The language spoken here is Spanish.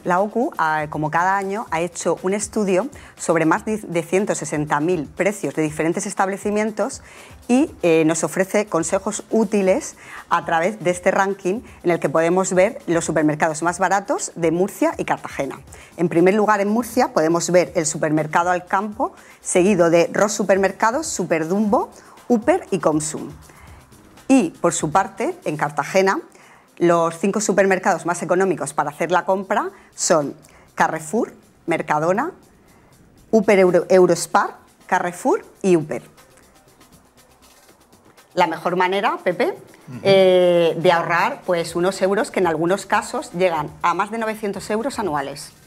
La OCU, como cada año, ha hecho un estudio sobre más de 160.000 precios de diferentes establecimientos y nos ofrece consejos útiles a través de este ranking en el que podemos ver los supermercados más baratos de Murcia y Cartagena. En primer lugar, en Murcia podemos ver el supermercado Alcampo, seguido de Ross Supermercados, Superdumbo, Upper y Consum. Y, por su parte, en Cartagena, los 5 supermercados más económicos para hacer la compra son Carrefour, Mercadona, Upper Eurospar, Carrefour y Upper. La mejor manera, Pepe, de ahorrar pues, unos euros que en algunos casos llegan a más de 900 euros anuales.